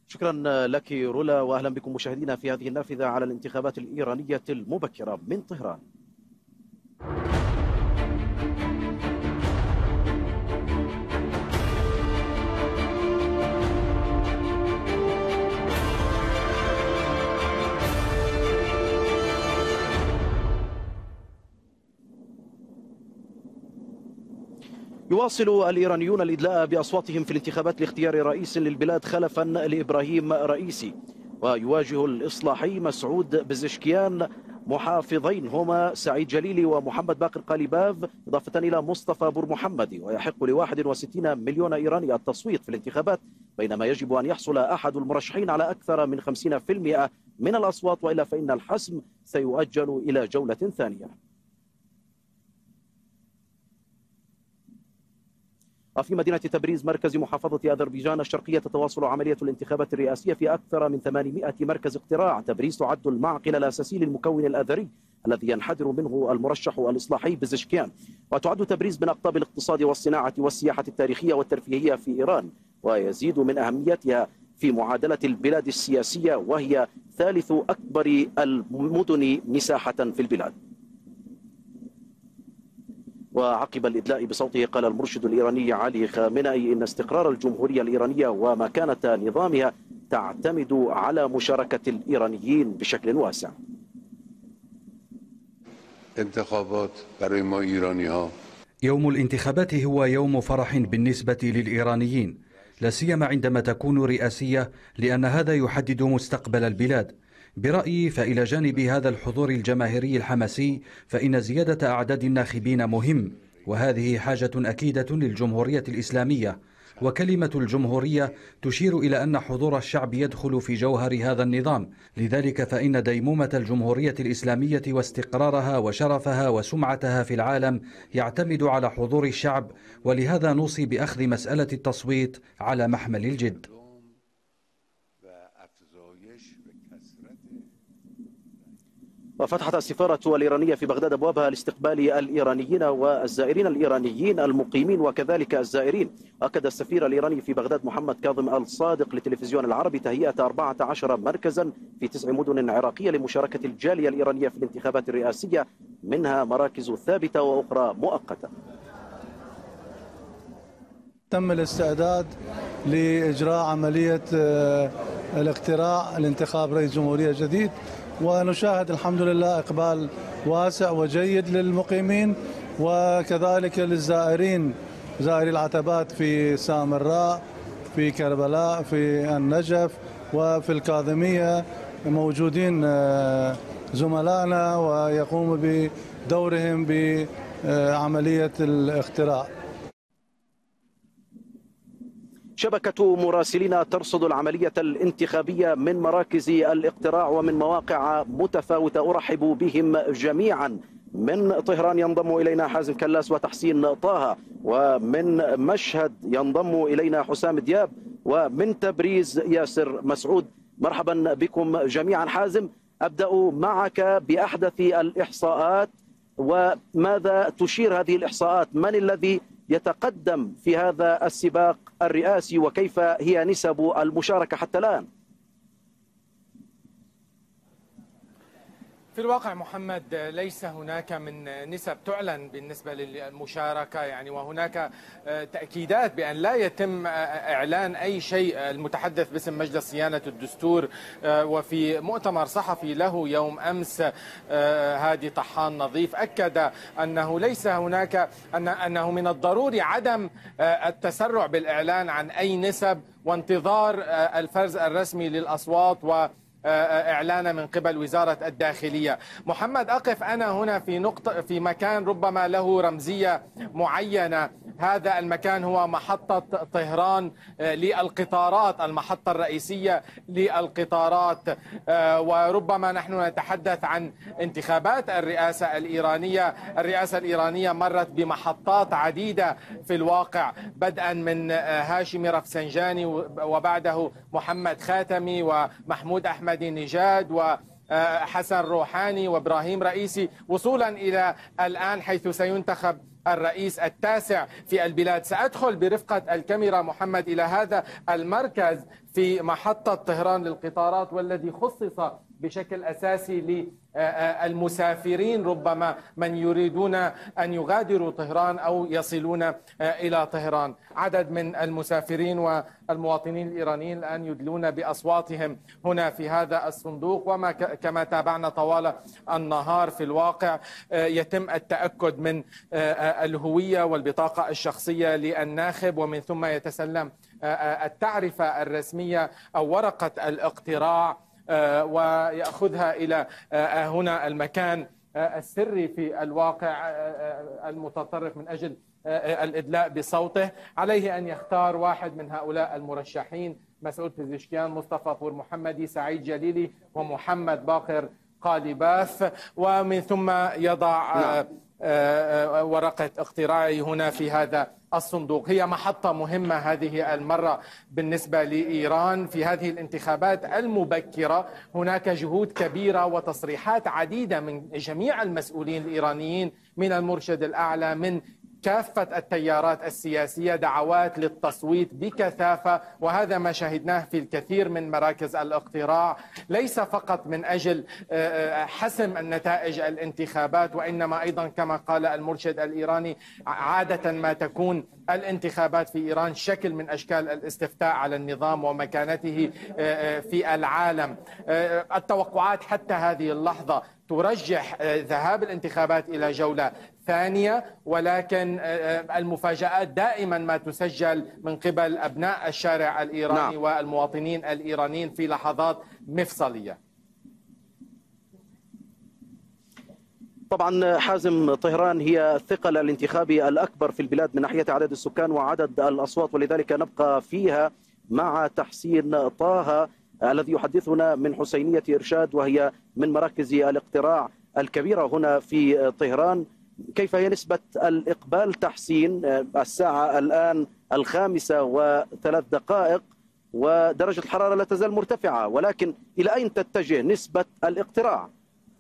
شكرا لك رولا، وأهلا بكم مشاهدينا في هذه النافذة على الانتخابات الإيرانية المبكرة من طهران. يواصل الإيرانيون الإدلاء بأصواتهم في الانتخابات لاختيار رئيس للبلاد خلفا لإبراهيم رئيسي، ويواجه الإصلاحي مسعود بزشكيان محافظين هما سعيد جليلي ومحمد باقر قاليباف، إضافة إلى مصطفى بور محمدي. ويحق ل 61 مليون إيراني التصويت في الانتخابات، بينما يجب أن يحصل أحد المرشحين على أكثر من 50% من الأصوات، وإلا فإن الحسم سيؤجل إلى جولة ثانية. وفي مدينة تبريز مركز محافظة أذربيجان الشرقية تتواصل عملية الانتخابات الرئاسية في أكثر من 800 مركز اقتراع. تبريز تعد المعقل الأساسي للمكون الأذري الذي ينحدر منه المرشح الإصلاحي بزشكيان، وتعد تبريز من أقطاب الاقتصاد والصناعة والسياحة التاريخية والترفيهية في إيران، ويزيد من أهميتها في معادلة البلاد السياسية، وهي ثالث أكبر المدن مساحة في البلاد. وعقب الإدلاء بصوته قال المرشد الإيراني علي خامنئي إن استقرار الجمهورية الإيرانية ومكانة نظامها تعتمد على مشاركة الإيرانيين بشكل واسع. يوم الانتخابات هو يوم فرح بالنسبة للإيرانيين، لا سيما عندما تكون رئاسية، لأن هذا يحدد مستقبل البلاد. برأيي فإلى جانب هذا الحضور الجماهيري الحماسي فإن زيادة أعداد الناخبين مهم، وهذه حاجة أكيدة للجمهورية الإسلامية، وكلمة الجمهورية تشير إلى أن حضور الشعب يدخل في جوهر هذا النظام. لذلك فإن ديمومة الجمهورية الإسلامية واستقرارها وشرفها وسمعتها في العالم يعتمد على حضور الشعب، ولهذا نوصي بأخذ مسألة التصويت على محمل الجد. وفتحت السفارة الإيرانية في بغداد أبوابها لاستقبال الإيرانيين والزائرين الإيرانيين المقيمين وكذلك الزائرين. أكد السفير الإيراني في بغداد محمد كاظم الصادق للتلفزيون العربي تهيئة 14 مركزا في 9 مدن عراقية لمشاركة الجالية الإيرانية في الانتخابات الرئاسية، منها مراكز ثابتة وأخرى مؤقتة. تم الاستعداد لإجراء عملية الاقتراع لانتخاب رئيس جمهورية جديد، ونشاهد الحمد لله إقبال واسع وجيد للمقيمين وكذلك للزائرين، زائري العتبات في سامراء، في كربلاء، في النجف وفي الكاظمية موجودين زملائنا ويقوموا بدورهم بعملية الاقتراع. شبكة مراسلين ترصد العملية الانتخابية من مراكز الاقتراع ومن مواقع متفاوتة. أرحب بهم جميعا. من طهران ينضم إلينا حازم كلاس وتحسين طه، ومن مشهد ينضم إلينا حسام دياب، ومن تبريز ياسر مسعود. مرحبا بكم جميعا. حازم، أبدأ معك بأحدث الإحصاءات، وماذا تشير هذه الإحصاءات؟ من الذي يتقدم في هذا السباق الرئاسي، وكيف هي نسب المشاركة حتى الآن؟ في الواقع محمد ليس هناك من نسب تعلن بالنسبة للمشاركة، يعني وهناك تأكيدات بأن لا يتم إعلان أي شيء. المتحدث باسم مجلس صيانة الدستور وفي مؤتمر صحفي له يوم أمس هادي طحان نظيف أكد أنه ليس هناك أنه من الضروري عدم التسرع بالإعلان عن أي نسب وانتظار الفرز الرسمي للأصوات وإعلان من قبل وزارة الداخلية. محمد، أقف أنا هنا في مكان ربما له رمزية معينة. هذا المكان هو محطة طهران للقطارات، المحطة الرئيسية للقطارات، وربما نحن نتحدث عن انتخابات الرئاسة الإيرانية. الرئاسة الإيرانية مرت بمحطات عديدة في الواقع، بدءا من هاشمي رفسنجاني وبعده محمد خاتمي ومحمود أحمد نجاد وحسن روحاني وإبراهيم رئيسي، وصولا إلى الآن حيث سينتخب الرئيس التاسع في البلاد. سأدخل برفقة الكاميرا محمد إلى هذا المركز في محطة طهران للقطارات، والذي خصص بشكل أساسي للمسافرين، ربما من يريدون أن يغادروا طهران أو يصلون إلى طهران. عدد من المسافرين والمواطنين الإيرانيين الآن يدلون بأصواتهم هنا في هذا الصندوق، وما كما تابعنا طوال النهار في الواقع يتم التأكد من الهوية والبطاقة الشخصية للناخب، ومن ثم يتسلم التعرفة الرسمية أو ورقة الاقتراع ويأخذها إلى هنا المكان السري في الواقع المتطرف من أجل الإدلاء بصوته. عليه أن يختار واحد من هؤلاء المرشحين: مسعود بزشكيان، مصطفى بور محمدي، سعيد جليلي، ومحمد باقر قالباف، ومن ثم يضع ورقة اقتراعه هنا في هذا الصندوق. هي محطة مهمة هذه المرة بالنسبة لإيران في هذه الانتخابات المبكرة. هناك جهود كبيرة وتصريحات عديدة من جميع المسؤولين الإيرانيين، من المرشد الأعلى، من كافة التيارات السياسية، دعوات للتصويت بكثافة، وهذا ما شاهدناه في الكثير من مراكز الاقتراع، ليس فقط من أجل حسم النتائج الانتخابات، وإنما أيضا كما قال المرشد الإيراني: عادة ما تكون الانتخابات في إيران شكل من أشكال الاستفتاء على النظام ومكانته في العالم. التوقعات حتى هذه اللحظة ترجح ذهاب الانتخابات إلى جولة ثانية، ولكن المفاجآت دائما ما تسجل من قبل أبناء الشارع الإيراني والمواطنين الإيرانيين في لحظات مفصلية. طبعا حازم، طهران هي الثقل الانتخابي الأكبر في البلاد من ناحية عدد السكان وعدد الأصوات، ولذلك نبقى فيها مع تحسين طه الذي يحدثنا من حسينية إرشاد، وهي من مراكز الاقتراع الكبيرة هنا في طهران. كيف هي نسبة الإقبال تحسين؟ الساعة الآن 5:03 ودرجة الحرارة لا تزال مرتفعة، ولكن إلى أين تتجه نسبة الاقتراع؟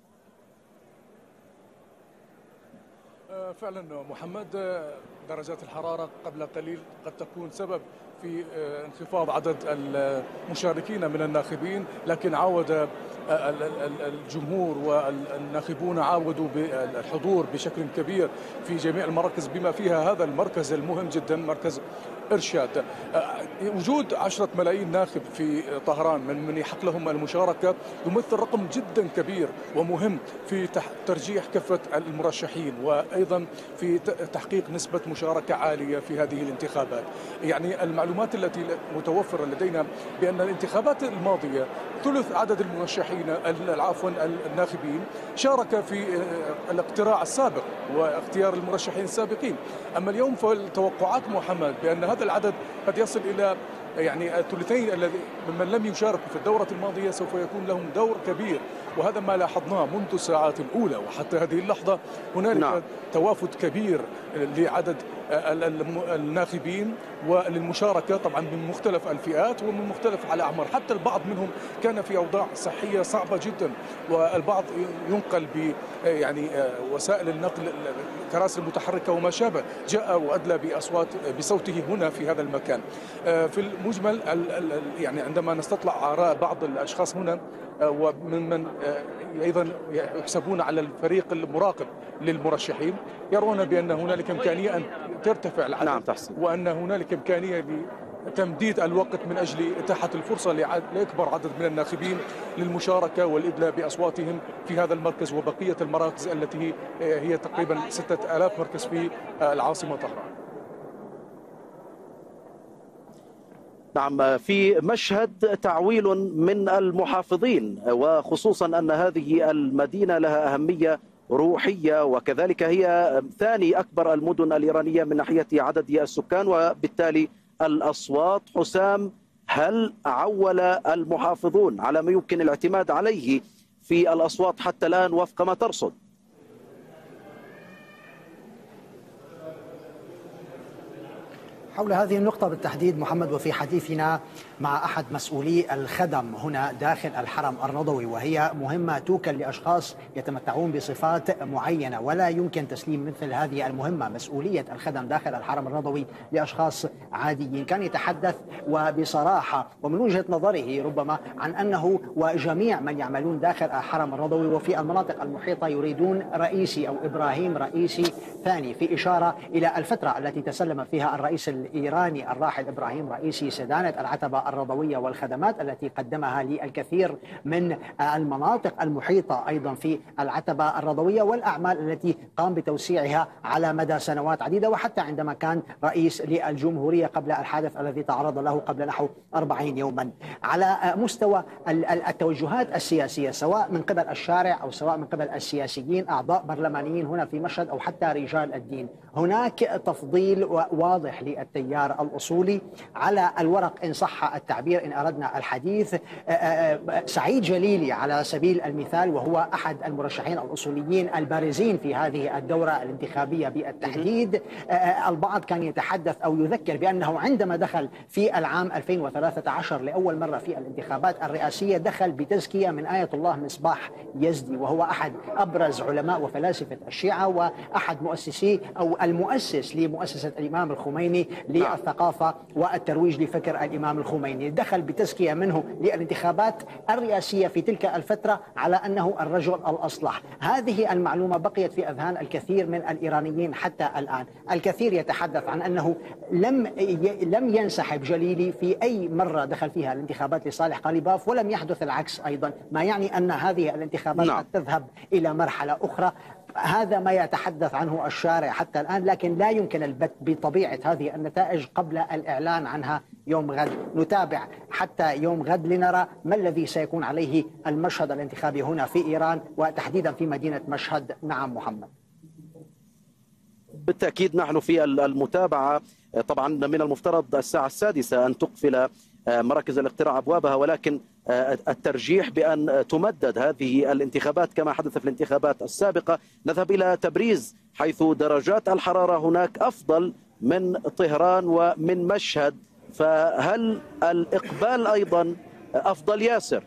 فعلا محمد، درجات الحرارة قبل قليل قد تكون سبب في انخفاض عدد المشاركين من الناخبين، لكن عاود الجمهور والناخبون عاودوا بالحضور بشكل كبير في جميع المراكز بما فيها هذا المركز المهم جدا، مركز إرشاد. وجود 10 ملايين ناخب في طهران من يحق لهم المشاركة يمثل رقم جدا كبير ومهم في ترجيح كافة المرشحين، وأيضا في تحقيق نسبة مشاركة عالية في هذه الانتخابات. يعني المعلومات التي متوفرة لدينا بأن الانتخابات الماضية ثلث عدد المرشحين الناخبين شارك في الاقتراع السابق واختيار المرشحين السابقين. أما اليوم فالتوقعات محمد بأن هذا العدد قد يصل إلى الثلثين الذي ممن لم يشاركوا في الدورة الماضية سوف يكون لهم دور كبير، وهذا ما لاحظناه منذ الساعات الأولى وحتى هذه اللحظة. هنالك توافد كبير لعدد الناخبين وللمشاركة طبعا من مختلف الفئات ومن مختلف الأعمار، حتى البعض منهم كان في أوضاع صحية صعبة جدا، والبعض ينقل بوسائل النقل، الكراسي المتحركة وما شابه، جاء وأدلى بصوته هنا في هذا المكان. في المجمل عندما نستطلع آراء بعض الأشخاص هنا ومن أيضا يحسبون على الفريق المراقب للمرشحين، يرون بأن هنالك إمكانية أن ترتفع العدد، وأن هنالك إمكانية لتمديد الوقت من أجل إتاحة الفرصة لأكبر عدد من الناخبين للمشاركة والإدلاء بأصواتهم في هذا المركز وبقية المراكز التي هي تقريبا 6000 مركز في العاصمة طهران. نعم، في مشهد تعويل من المحافظين، وخصوصا أن هذه المدينة لها أهمية روحية، وكذلك هي ثاني أكبر المدن الإيرانية من ناحية عدد السكان وبالتالي الأصوات. حسام، هل عول المحافظون على ما يمكن الاعتماد عليه في الأصوات حتى الآن وفق ما ترصد؟ حول هذه النقطة بالتحديد محمد، وفي حديثنا مع أحد مسؤولي الخدم هنا داخل الحرم الرضوي، وهي مهمة توكل لأشخاص يتمتعون بصفات معينة، ولا يمكن تسليم مثل هذه المهمة مسؤولية الخدم داخل الحرم الرضوي لأشخاص عاديين. كان يتحدث وبصراحة ومن وجهة نظره ربما عن أنه وجميع من يعملون داخل الحرم الرضوي وفي المناطق المحيطة يريدون رئيسي أو إبراهيم رئيسي ثاني، في إشارة إلى الفترة التي تسلم فيها الرئيس الإيراني الراحل إبراهيم رئيسي سدانة العتبة الرضوية والخدمات التي قدمها للكثير من المناطق المحيطة أيضا في العتبة الرضوية، والأعمال التي قام بتوسيعها على مدى سنوات عديدة، وحتى عندما كان رئيس للجمهورية قبل الحادث الذي تعرض له قبل نحو 40 يوما. على مستوى التوجهات السياسية سواء من قبل الشارع أو سواء من قبل السياسيين أعضاء برلمانيين هنا في مشهد أو حتى رجال الدين، هناك تفضيل واضح للتيار الأصولي على الورق إن صح التعبير، إن أردنا الحديث. سعيد جليلي على سبيل المثال، وهو أحد المرشحين الأصوليين البارزين في هذه الدورة الانتخابية بالتحديد، البعض كان يتحدث أو يذكر بأنه عندما دخل في العام 2013 لأول مرة في الانتخابات الرئاسية دخل بتزكية من آية الله مصباح يزدي، وهو أحد أبرز علماء وفلاسفة الشيعة وأحد مؤسسي أو المؤسس لمؤسسة الإمام الخميني للثقافة والترويج لفكر الإمام الخميني. دخل بتزكية منه للانتخابات الرئاسية في تلك الفترة على أنه الرجل الأصلح. هذه المعلومة بقيت في أذهان الكثير من الإيرانيين حتى الآن. الكثير يتحدث عن أنه لم ينسحب جليلي في أي مرة دخل فيها الانتخابات لصالح قليباف، ولم يحدث العكس أيضا، ما يعني أن هذه الانتخابات قد تذهب إلى مرحلة أخرى. هذا ما يتحدث عنه الشارع حتى الآن، لكن لا يمكن البت بطبيعة هذه النتائج قبل الإعلان عنها يوم غد. نتابع حتى يوم غد لنرى ما الذي سيكون عليه المشهد الانتخابي هنا في إيران وتحديدا في مدينة مشهد. نعم محمد. بالتأكيد نحن في المتابعة. طبعا من المفترض الساعة 6 أن تقفل مراكز الاقتراع أبوابها، ولكن الترجيح بأن تمدد هذه الانتخابات كما حدث في الانتخابات السابقة. نذهب إلى تبريز حيث درجات الحرارة هناك أفضل من طهران ومن مشهد، فهل الإقبال أيضا أفضل ياسر؟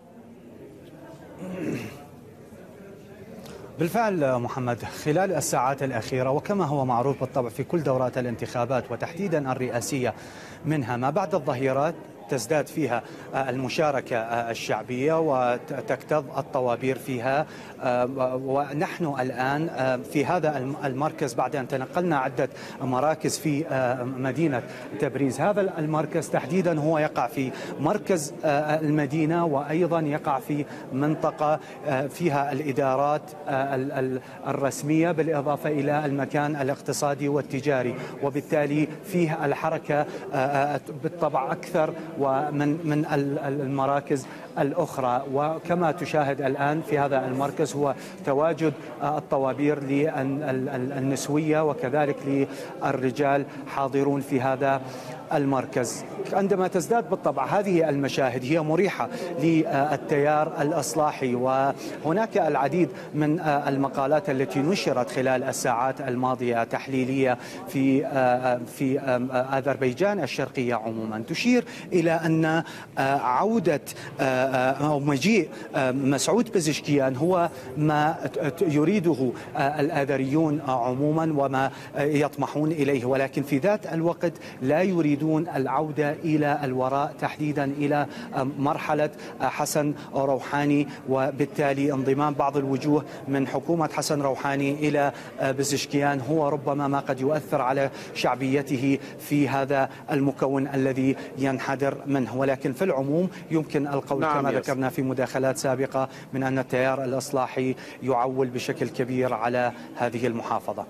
بالفعل محمد، خلال الساعات الأخيرة وكما هو معروف بالطبع في كل دورات الانتخابات وتحديدا الرئاسية منها ما بعد الظهيرات تزداد فيها المشاركة الشعبية وتكتظ الطوابير فيها. ونحن الآن في هذا المركز بعد أن تنقلنا عدة مراكز في مدينة تبريز. هذا المركز تحديدا هو يقع في مركز المدينة، وأيضا يقع في منطقة فيها الإدارات الرسمية بالإضافة إلى المكان الاقتصادي والتجاري، وبالتالي فيه الحركة بالطبع أكثر ومن المراكز الأخرى. وكما تشاهد الآن في هذا المركز هو تواجد الطوابير للنسوية وكذلك للرجال حاضرون في هذا المركز. عندما تزداد بالطبع هذه المشاهد هي مريحة للتيار الإصلاحي، وهناك العديد من المقالات التي نشرت خلال الساعات الماضية تحليلية في أذربيجان الشرقية عموما تشير إلى أن عودة أو مجيء مسعود بزشكيان هو ما يريده الآذريون عموما وما يطمحون إليه، ولكن في ذات الوقت لا يريدون العودة إلى الوراء تحديدا إلى مرحلة حسن روحاني، وبالتالي انضمام بعض الوجوه من حكومة حسن روحاني إلى بزشكيان هو ربما ما قد يؤثر على شعبيته في هذا المكون الذي ينحدر منه. ولكن في العموم يمكن القول كما ذكرنا في مداخلات سابقة من أن التيار الإصلاحي يعول بشكل كبير على هذه المحافظة.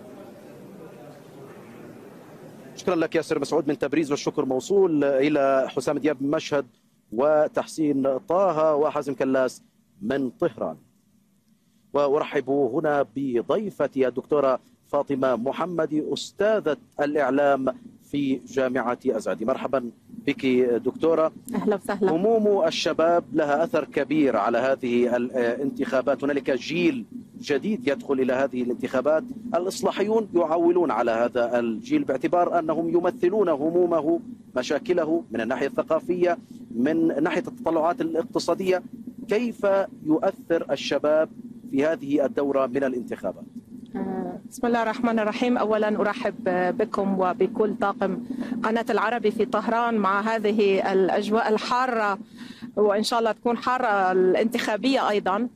شكرا لك ياسر مسعود من تبريز، والشكر موصول إلى حسام دياب من مشهد وتحسين طه وحازم كلاس من طهران. وأرحب هنا بضيفتي الدكتورة فاطمة محمدي أستاذة الإعلام في جامعة أزادي. مرحبا بك دكتورة. أهلا وسهلا. هموم الشباب لها أثر كبير على هذه الانتخابات، هنالك جيل جديد يدخل إلى هذه الانتخابات. الإصلاحيون يعولون على هذا الجيل باعتبار أنهم يمثلون همومه، مشاكله من الناحية الثقافية، من ناحية التطلعات الاقتصادية. كيف يؤثر الشباب في هذه الدورة من الانتخابات؟ بسم الله الرحمن الرحيم. أولا أرحب بكم وبكل طاقم قناة العربي في طهران مع هذه الأجواء الحارة، وإن شاء الله تكون حارة الانتخابية أيضا.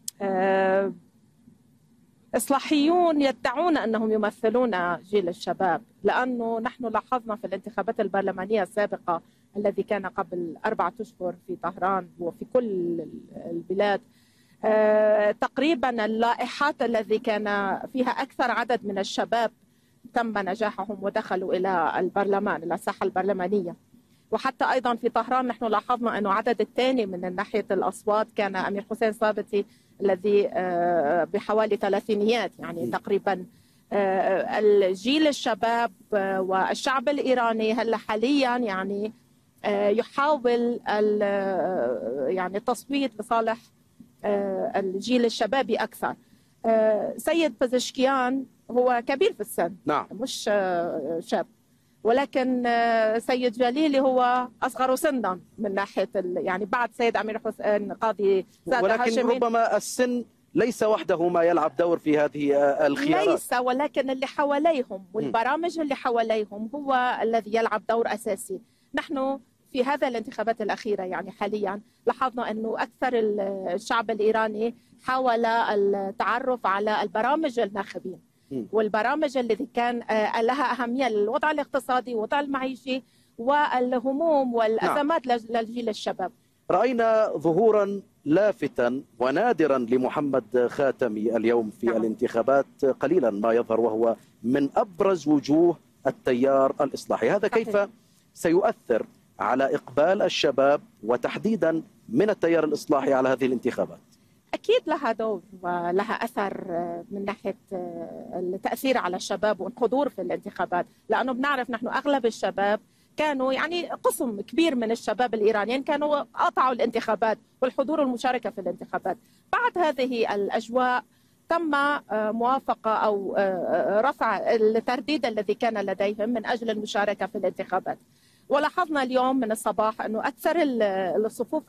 إصلاحيون يدعون أنهم يمثلون جيل الشباب، لأنه نحن لاحظنا في الانتخابات البرلمانية السابقة الذي كان قبل 4 أشهر في طهران وفي كل البلاد، تقريبا اللائحات الذي كان فيها أكثر عدد من الشباب تم نجاحهم ودخلوا إلى البرلمان، إلى الساحة البرلمانية. وحتى أيضا في طهران نحن لاحظنا أنه عدد الثاني من ناحية الأصوات كان أمير حسين صابتي الذي بحوالي 30 يعني تقريبا. الجيل الشباب والشعب الإيراني هلا حاليا يعني يحاول يعني التصويت لصالح الجيل الشبابي أكثر. سيد بزشكيان هو كبير في السن، نعم، مش شاب، ولكن سيد جليلي هو أصغر سنا من ناحية يعني بعد سيد أمير حسين قاضي سادة ولكن هاشمي. ربما السن ليس وحده ما يلعب دور في هذه الخيارات. ليس، ولكن اللي حواليهم والبرامج اللي حواليهم هو الذي يلعب دور أساسي. نحن في هذا الانتخابات الأخيرة يعني حاليا لاحظنا أنه أكثر الشعب الإيراني حاول التعرف على البرامج الناخبين والبرامج التي كان لها أهمية للوضع الاقتصادي والوضع المعيشي والهموم والأزمات للجيل الشباب. رأينا ظهورا لافتا ونادرا لمحمد خاتمي اليوم في الانتخابات، قليلا ما يظهر وهو من أبرز وجوه التيار الإصلاحي. هذا كيف سيؤثر على إقبال الشباب وتحديدا من التيار الإصلاحي على هذه الانتخابات؟ أكيد لها دور ولها أثر من ناحية التأثير على الشباب والحضور في الانتخابات، لأنه بنعرف نحن أغلب الشباب كانوا يعني قسم كبير من الشباب الإيرانيين كانوا قاطعوا الانتخابات والحضور والمشاركة في الانتخابات. بعد هذه الأجواء تم موافقة أو رفع الترديد الذي كان لديهم من أجل المشاركة في الانتخابات. ولاحظنا اليوم من الصباح أنه أكثر الصفوف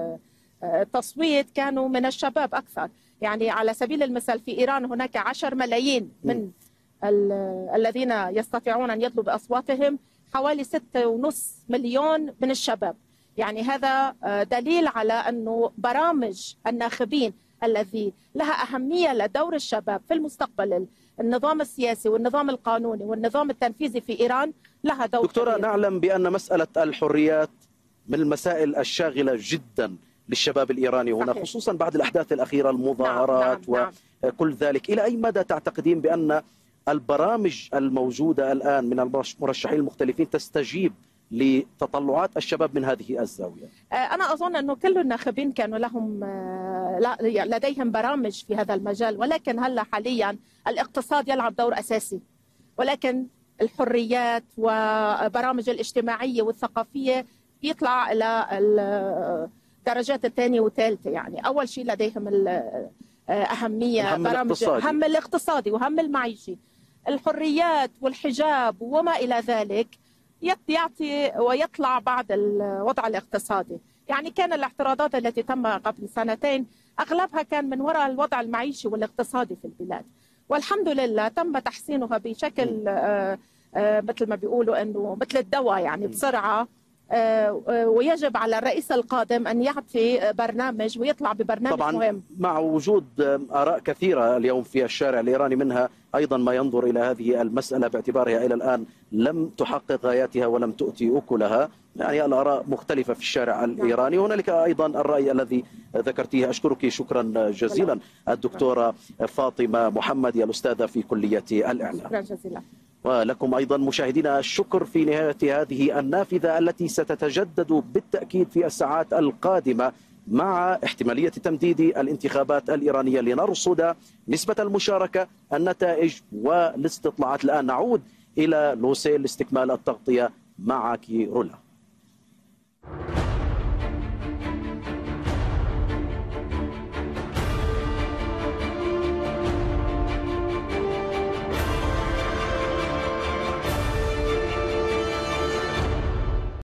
التصويت كانوا من الشباب أكثر. يعني على سبيل المثال في إيران هناك 10 ملايين من الذين يستطيعون أن يطلبوا بأصواتهم، حوالي 6.5 مليون من الشباب. يعني هذا دليل على أنه برامج الناخبين الذي لها أهمية لدور الشباب في المستقبل، النظام السياسي والنظام القانوني والنظام التنفيذي في إيران لها دور. دكتورة، كبير. نعلم بأن مسألة الحريات من المسائل الشاغلة جدا للشباب الإيراني هنا، صحيح، خصوصا بعد الأحداث الأخيرة، المظاهرات وكل ذلك. إلى أي مدى تعتقدين بأن البرامج الموجودة الآن من المرشحين المختلفين تستجيب لتطلعات الشباب من هذه الزاوية؟ أنا أظن أنه كل الناخبين كانوا لهم لديهم برامج في هذا المجال، ولكن هلا حاليا الاقتصاد يلعب دور أساسي، ولكن الحريات وبرامج الاجتماعية والثقافية يطلع إلى الدرجات الثانية والثالثة. يعني أول شيء لديهم أهمية برامج هم الاقتصادي وهم المعيشي، الحريات والحجاب وما إلى ذلك يعطي ويطلع بعد الوضع الاقتصادي. يعني كان الاعتراضات التي تم قبل 2 أغلبها كان من وراء الوضع المعيشي والاقتصادي في البلاد، والحمد لله تم تحسينها بشكل مثل ما بيقولوا أنه مثل الدواء يعني بسرعة. ويجب على الرئيس القادم أن يعطي برنامج ويطلع ببرنامج طبعا مهم. مع وجود آراء كثيرة اليوم في الشارع الإيراني، منها أيضا ما ينظر إلى هذه المسألة باعتبارها إلى الآن لم تحقق غاياتها ولم تؤتي أكلها. يعني الآراء مختلفة في الشارع الإيراني. هنالك أيضا الرأي الذي ذكرتيه. أشكرك شكرا جزيلا الدكتورة فاطمة محمدي الأستاذة في كلية الإعلام. شكرا جزيلا. ولكم أيضا مشاهدينا الشكر في نهاية هذه النافذة التي ستتجدد بالتأكيد في الساعات القادمة مع احتمالية تمديد الانتخابات الإيرانية لنرصد نسبة المشاركة، النتائج والاستطلاعات. الآن نعود إلى لوسيل لاستكمال التغطية. معك رولا.